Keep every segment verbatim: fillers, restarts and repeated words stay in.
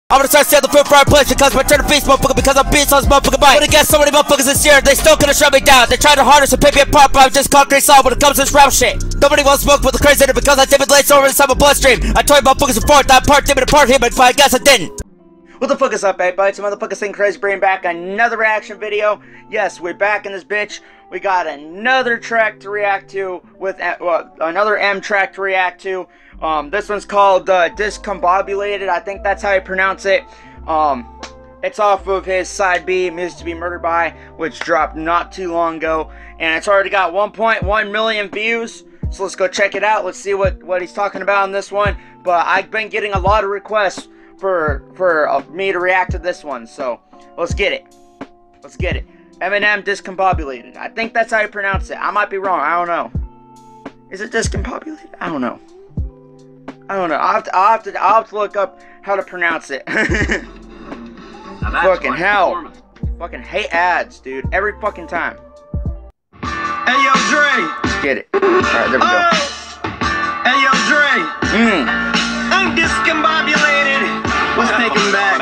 I'm gonna start selling the food fireplace because my turn to beast, motherfucker, because I'm beast on this motherfucker bike. I'm gonna get so many motherfuckers this year, they still gonna shut me down. They try their hardest to pick me apart, but I'm just concrete solid when it comes to this rap shit. Nobody wants smoke with the crazy in it because I David Lace over inside my bloodstream. I told you motherfuckers before that part did me apart here, but I guess I didn't. What the fuck is up, everybody? It's motherfucker Sing Crazy bringing back another reaction video. Yes, we're back in this bitch. We got another track to react to with uh, well, another M track to react to. Um, this one's called uh, Discombobulated. I think that's how you pronounce it. Um, it's off of his side B, Music to Be Murdered By, which dropped not too long ago, and it's already got one point one million views. So let's go check it out. Let's see what what he's talking about in this one. But I've been getting a lot of requests for for uh, me to react to this one, so let's get it. Let's get it. Eminem Discombobulated. I think that's how you pronounce it. I might be wrong. I don't know. Is it discombobulated? I don't know. I don't know. I'll have to, I'll have to, I'll have to look up how to pronounce it. Fucking hell. Fucking hate ads, dude. Every fucking time. Hey, yo, Dre. Let's get it. Alright, there we go. Oh. Hey, yo, Dre. Mm. I'm discombobulated. Let's take him back.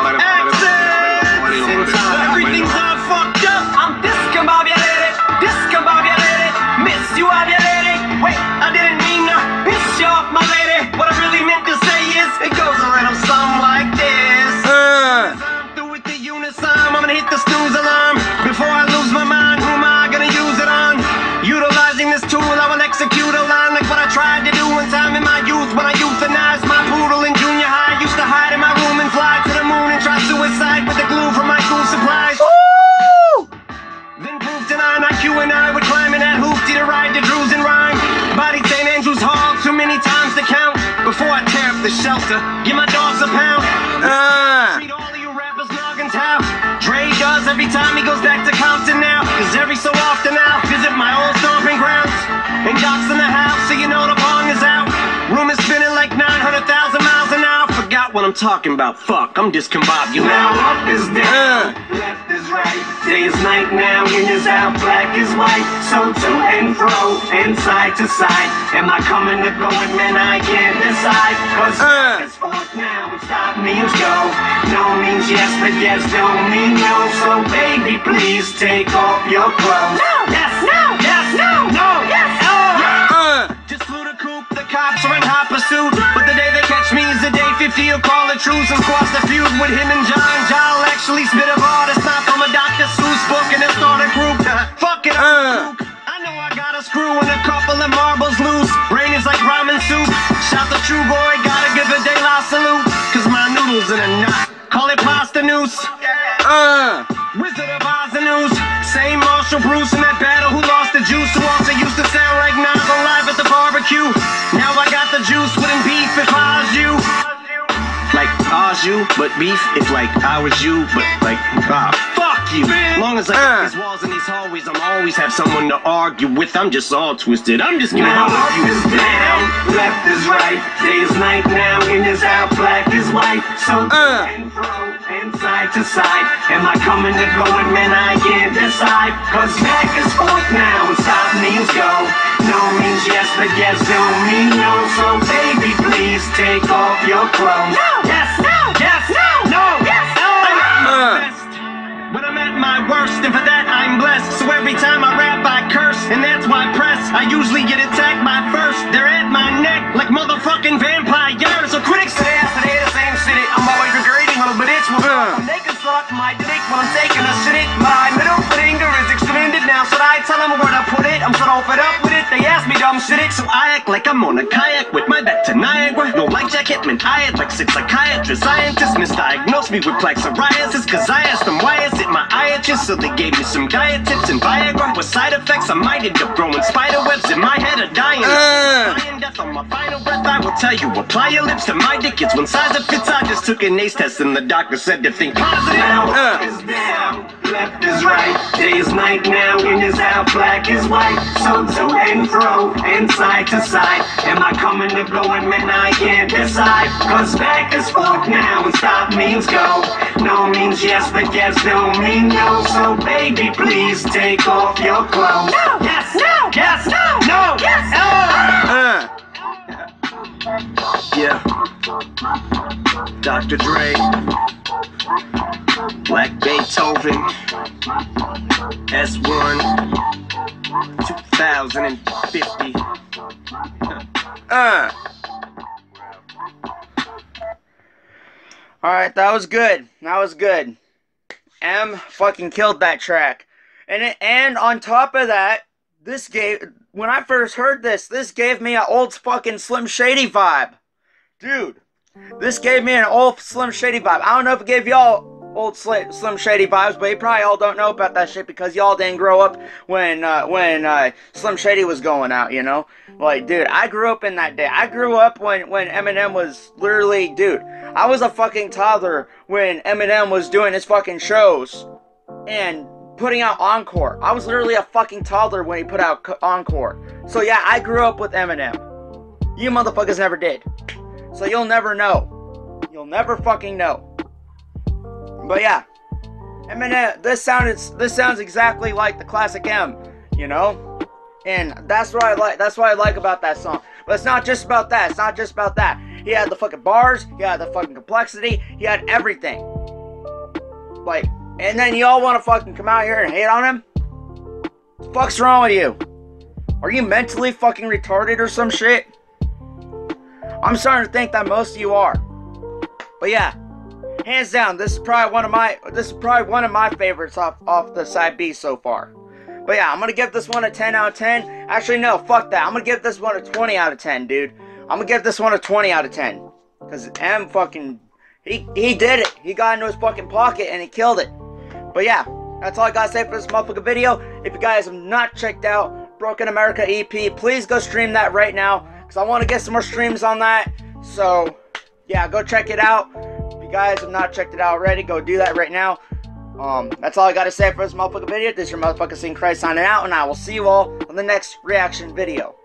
Access. Everything's all fucked up. I'm discombobulated. Discombobulated. Miss you ovulated. Wait, I didn't mean to piss you off, my lady. What I really meant to say is, it goes a little something like this. Uh. I'm through with the unison. I'm gonna hit the snooze alarm. Before I lose my mind, who am I gonna use it on? Utilizing this tool, I will execute a line like what I tried to do one time in my youth when I euthanized my poodle in junior high. Used to hide in my room and fly to the moon and try suicide with the glue from my school supplies. Woo! Then proved tonight I Q and I would climb in that hoopty to ride the Drews and rhyme. Body Saint Andrews Hall too many times to count. Before I tear up the shelter, give my dogs a pound. Uh. Treat all of you rappers noggins how Dre does every time he goes back to Compton now. Cause every so often I'll visit my old stomping grounds. And Doc's in the house, so you know the bong is out. Room is spinning like nine hundred thousand miles an hour. Forgot what I'm talking about, fuck, I'm discombobulated. Now up is down, uh. left is right. Day is night now, in is out, black is white. So to and fro, and side to side. Am I coming to go with men? I can't decide. Cause uh. it's forth now, and stop means go. No means yes, but yes don't mean no. So baby, please take off your clothes. No, yes, no, yes, no, no, yes, oh. Uh. Just flew the coop, the cops are in hot pursuit. But the day they catch me is the day fifty will call a truce and squash the feud with him and John. John actually spit a bar that's not from a Doctor Seuss book and then start a group. Fuck it, I'm uh. I know I got a screw and a couple of marbles loose. Brain is like ramen soup. Shout the true boy, gotta give a De La salute. Cause my noodles in a knot. Call it pasta noose. Uh. Wizard of Oz and news. Same Marshall Bruce in that battle who lost the juice. Who also used to sound like Nas alive at the barbecue. Now I got the juice, wouldn't beef if I was you. Like I was you, but beef if like I was you, but like ah, fuck you. Long as I got these walls and these hallways, I'm always have someone to argue with. I'm just all twisted. I'm just gonna now up is down, left is right. Day is night now, in is out, black is white. So uh. and fro, and side to side. Am I coming to go with men? I can't decide. Cause back is forth now, and stop means go. No means yes, but yes don't mean no. So baby, please take off your clothes. No, yes, no, yes, no, no, yes, no. I'm uh. best when I'm at my worst, and for that I'm blessed. So every time I rap, I curse, and that's why press. I usually get attacked by first. They're at my neck like motherfucking vampires. So critics say I say the same shit. I'm always regretting little bit itch. Uh. They can suck my dick when I'm taking a shit. My middle finger is extended now. Should I tell them where to put it? I'm so fed up with it. They ask me dumb shit, so I act like I'm on a kayak with my back to Niagara. No, like Jack Hitman, I had like six psychiatrists. Scientists misdiagnosed me with plaque psoriasis. Cause I asked them why is it my eye itches. So they gave me some diet tips and Viagra. With side effects, I might end up growing spider webs in my head or dying. Uh. Dying death on my final breath. I will tell you, apply your lips to my dick. It's one size that fits. I just took an ace test and the doctor said to think positive. Now up Uh. is down, left is right. Day is night now, in is out, black is white. So to and fro, and side to side. Am I coming to go with men? I can't decide. Cause back is forth now, and stop means go. No means yes, but yes don't mean no. So baby, please take off your clothes. No, yes, no, yes, no, no, yes, no. Uh. Yeah. Doctor Dre. reppin' S one two thousand fifty. Uh. Alright, that was good. That was good. M fucking killed that track. And it, and on top of that, this gave, when I first heard this, this gave me an old fucking Slim Shady vibe. Dude, this gave me an old Slim Shady vibe. I don't know if it gave y'all old Slim Shady vibes, but you probably all don't know about that shit because y'all didn't grow up when uh, when uh, Slim Shady was going out, you know? Like, dude, I grew up in that day. I grew up when, when Eminem was literally, dude, I was a fucking toddler when Eminem was doing his fucking shows and putting out Encore. I was literally a fucking toddler when he put out Encore. So yeah, I grew up with Eminem. You motherfuckers never did. So you'll never know. You'll never fucking know. But yeah, Eminem, this sounded, this sounds exactly like the classic M, you know? And that's what I like, that's what I like about that song. But it's not just about that, it's not just about that. He had the fucking bars, he had the fucking complexity, he had everything. Like, and then y'all want to fucking come out here and hate on him? What the fuck's wrong with you? Are you mentally fucking retarded or some shit? I'm starting to think that most of you are. But yeah, hands down, this is probably one of my this is probably one of my favorites off off the side B so far. But yeah, I'm gonna give this one a ten out of ten. Actually, no, fuck that. I'm gonna give this one a twenty out of ten, dude. I'm gonna give this one a twenty out of ten. Cause M fucking he he did it. He got into his fucking pocket and he killed it. But yeah, that's all I gotta say for this motherfucking video. If you guys have not checked out Broken America E P, please go stream that right now. Cause I want to get some more streams on that. So yeah, go check it out. If you guys have not checked it out already, go do that right now. Um, that's all I gotta say for this motherfucking video. This is your motherfucking Saint Christ signing out, and I will see you all on the next reaction video.